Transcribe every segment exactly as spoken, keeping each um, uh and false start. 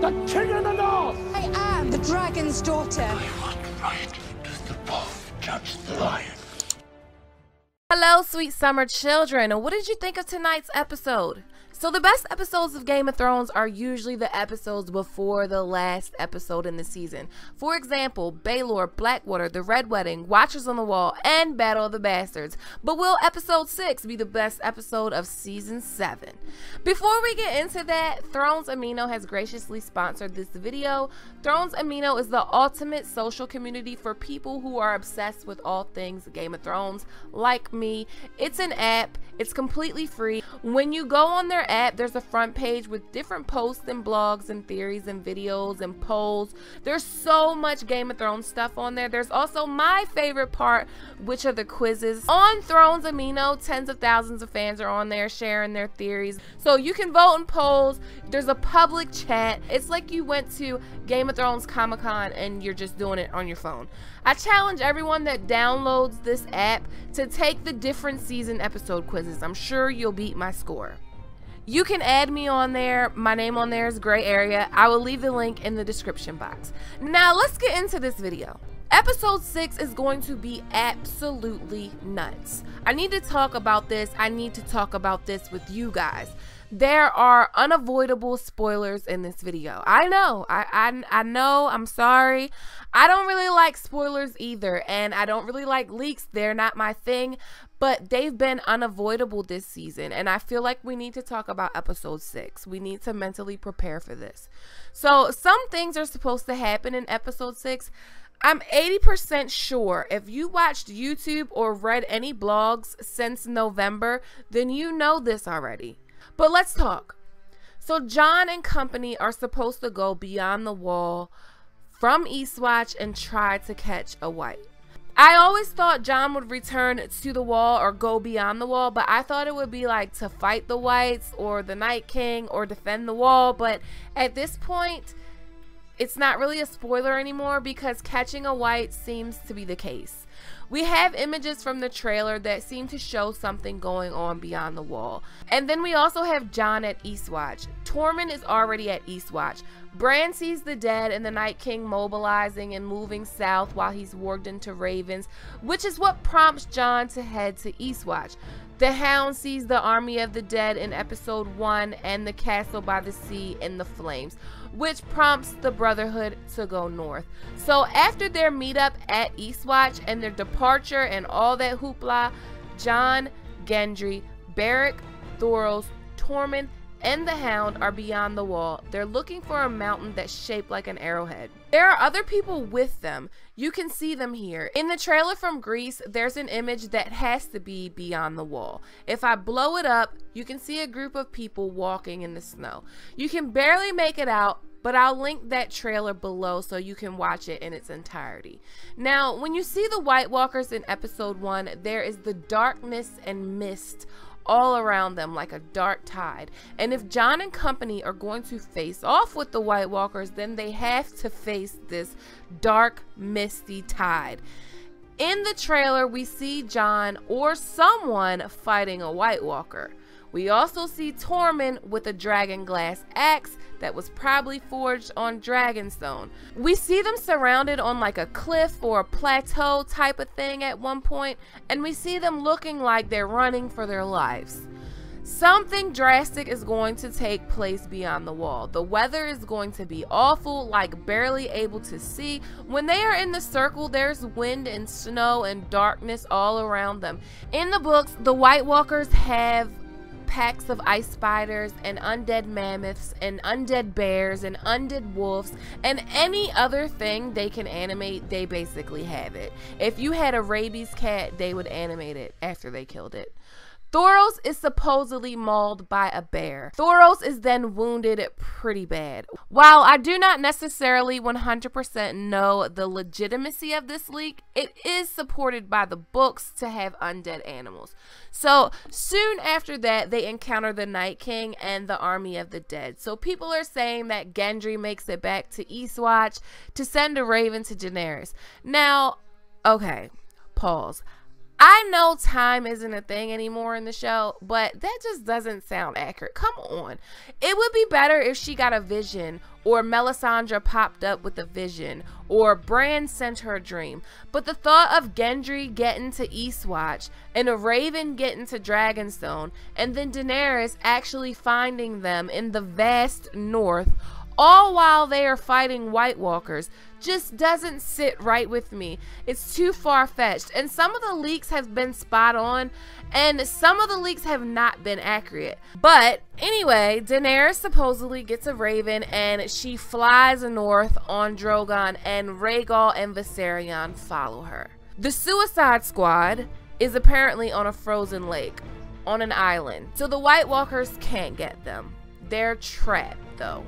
the king of the north! I am the dragon's daughter. By what right does the wolf judge the lion? Hello, sweet summer children. What did you think of tonight's episode? So the best episodes of Game of Thrones are usually the episodes before the last episode in the season. For example, Baelor, Blackwater, The Red Wedding, Watchers on the Wall, and Battle of the Bastards. But will episode six be the best episode of season seven? Before we get into that, Thrones Amino has graciously sponsored this video. Thrones Amino is the ultimate social community for people who are obsessed with all things Game of Thrones, like me. It's an app. It's completely free. When you go on their app, there's a front page with different posts and blogs and theories and videos and polls. There's so much Game of Thrones stuff on there. There's also my favorite part, which are the quizzes. On Thrones Amino, tens of thousands of fans are on there sharing their theories. So you can vote in polls. There's a public chat. It's like you went to Game of Thrones Comic-Con and you're just doing it on your phone. I challenge everyone that downloads this app to take the different season episode quizzes. I'm sure you'll beat my score. You can add me on there. My name on there is Gray Area. I will leave the link in the description box. Now let's get into this video. Episode six is going to be absolutely nuts. I need to talk about this. I need to talk about this with you guys. There are unavoidable spoilers in this video. I know, I, I, I know, I'm sorry. I don't really like spoilers either, and I don't really like leaks. They're not my thing, but they've been unavoidable this season, and I feel like we need to talk about episode six. We need to mentally prepare for this. So some things are supposed to happen in episode six. I'm eighty percent sure if you watched YouTube or read any blogs since November, then you know this already. But let's talk. So Jon and company are supposed to go beyond the wall from Eastwatch and try to catch a white. I always thought Jon would return to the wall or go beyond the wall, but I thought it would be like to fight the whites or the Night King or defend the wall. But at this point, it's not really a spoiler anymore because catching a white seems to be the case. We have images from the trailer that seem to show something going on beyond the wall. And then we also have Jon at Eastwatch. Tormund is already at Eastwatch. Bran sees the dead and the Night King mobilizing and moving south while he's warged into ravens, which is what prompts Jon to head to Eastwatch. The Hound sees the army of the dead in episode one and the castle by the sea in the flames, which prompts the Brotherhood to go north. So after their meetup at Eastwatch and their departure and all that hoopla, Jon, Gendry, Beric, Thoros, Tormund, and the Hound are beyond the wall. They're looking for a mountain that's shaped like an arrowhead. There are other people with them. You can see them here. In the trailer from Greece, there's an image that has to be beyond the wall. If I blow it up, you can see a group of people walking in the snow. You can barely make it out, but I'll link that trailer below so you can watch it in its entirety. Now, when you see the White Walkers in episode one, there is the darkness and mist all around them like a dark tide. And if Jon and company are going to face off with the White Walkers, then they have to face this dark, misty tide. In the trailer, we see Jon or someone fighting a White Walker. We also see Tormund with a dragon glass axe that was probably forged on Dragonstone. We see them surrounded on like a cliff or a plateau type of thing at one point, and we see them looking like they're running for their lives. Something drastic is going to take place beyond the wall. The weather is going to be awful, like barely able to see. When they are in the circle, there's wind and snow and darkness all around them. In the books, the White Walkers have packs of ice spiders and undead mammoths and undead bears and undead wolves and any other thing they can animate. They basically have it. If you had a rabies cat, they would animate it after they killed it. Thoros is supposedly mauled by a bear. Thoros is then wounded pretty bad. While I do not necessarily one hundred percent know the legitimacy of this leak, it is supported by the books to have undead animals. So soon after that, they encounter the Night King and the army of the dead. So people are saying that Gendry makes it back to Eastwatch to send a raven to Daenerys. Now, okay, pause. I know time isn't a thing anymore in the show, but that just doesn't sound accurate. Come on. It would be better if she got a vision, or Melisandre popped up with a vision, or Bran sent her a dream. But the thought of Gendry getting to Eastwatch, and a Raven getting to Dragonstone, and then Daenerys actually finding them in the vast north, all while they are fighting White Walkers, just doesn't sit right with me. It's too far-fetched, and some of the leaks have been spot on, and some of the leaks have not been accurate. But anyway, Daenerys supposedly gets a Raven, and she flies north on Drogon, and Rhaegal and Viserion follow her. The Suicide Squad is apparently on a frozen lake, on an island, so the White Walkers can't get them. They're trapped, though.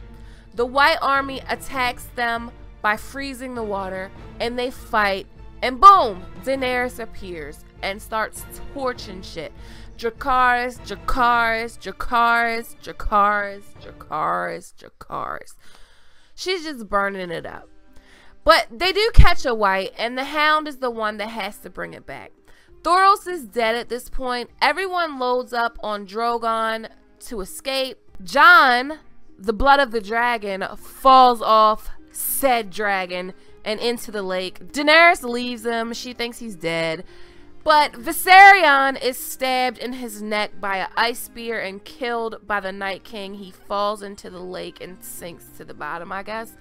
The White Army attacks them by freezing the water, and they fight, and boom, Daenerys appears and starts torching shit. Dracarys, Dracarys, Dracarys, Dracarys, Dracarys, Dracarys. She's just burning it up. But they do catch a White, and the Hound is the one that has to bring it back. Thoros is dead at this point. Everyone loads up on Drogon to escape. Jon, the blood of the dragon, falls off said dragon and into the lake. Daenerys leaves him. She thinks he's dead. But Viserion is stabbed in his neck by an ice spear and killed by the Night King. He falls into the lake and sinks to the bottom, I guess.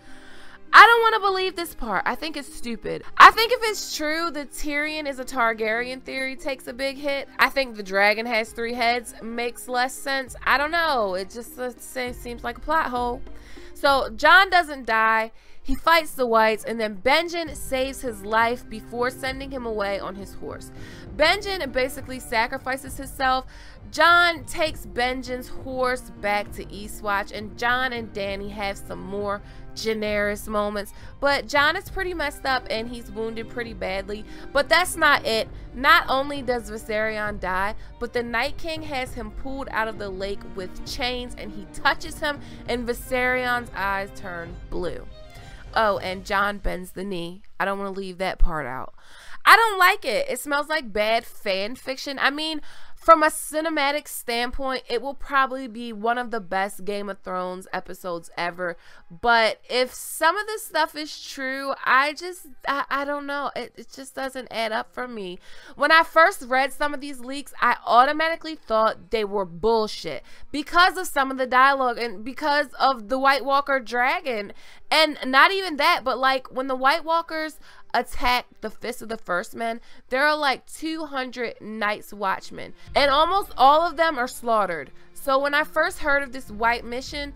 I don't want to believe this part. I think it's stupid. I think if it's true that Tyrion is a Targaryen theory takes a big hit. I think the dragon has three heads makes less sense. I don't know. It just uh, seems like a plot hole. So Jon doesn't die. He fights the Whites, and then Benjen saves his life before sending him away on his horse. Benjen basically sacrifices himself. Jon takes Benjen's horse back to Eastwatch, and Jon and Dany have some more Daenerys moments. But Jon is pretty messed up, and he's wounded pretty badly. But that's not it. Not only does Viserion die, but the Night King has him pulled out of the lake with chains, and he touches him, and Viserion's eyes turn blue. Oh, and Jon bends the knee. I don't want to leave that part out. I don't like it. It smells like bad fan fiction. I mean, from a cinematic standpoint, it will probably be one of the best Game of Thrones episodes ever. But if some of this stuff is true, I just, I, I don't know. It, it just doesn't add up for me. When I first read some of these leaks, I automatically thought they were bullshit because of some of the dialogue and because of the White Walker dragon. And not even that, but like when the White Walkers attack the Fist of the First Men, there are like two hundred Night's Watchmen, and almost all of them are slaughtered. So when I first heard of this White mission,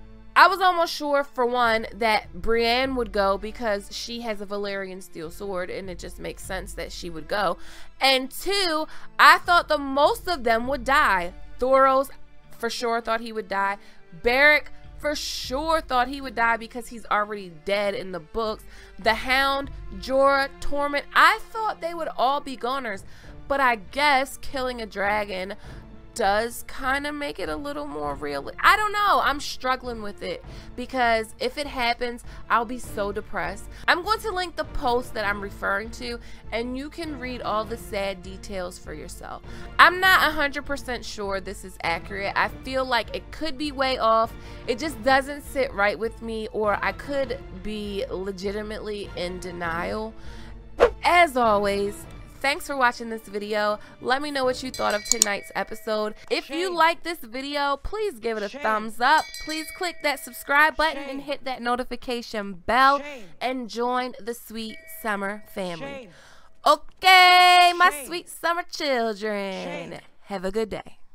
I was almost sure, for one, that Brienne would go because she has a Valyrian steel sword, and it just makes sense that she would go. And two, I thought the most of them would die. Thoros, for sure, thought he would die. Beric, for sure, thought he would die because he's already dead in the books. The Hound, Jorah, Tormund, I thought they would all be goners. But I guess killing a dragon does kind of make it a little more real. I don't know. I'm struggling with it because if it happens, I'll be so depressed. I'm going to link the post that I'm referring to, and you can read all the sad details for yourself. I'm not one hundred percent sure this is accurate. I feel like it could be way off. It just doesn't sit right with me, or I could be legitimately in denial. As always, thanks for watching this video. Let me know what you thought of tonight's episode. If Shame. you like this video, please give it a Shame. thumbs up. Please click that subscribe button Shame. and hit that notification bell Shame. and join the Sweet Summer family. Shame. Okay, my Shame. sweet summer children. Shame. Have a good day.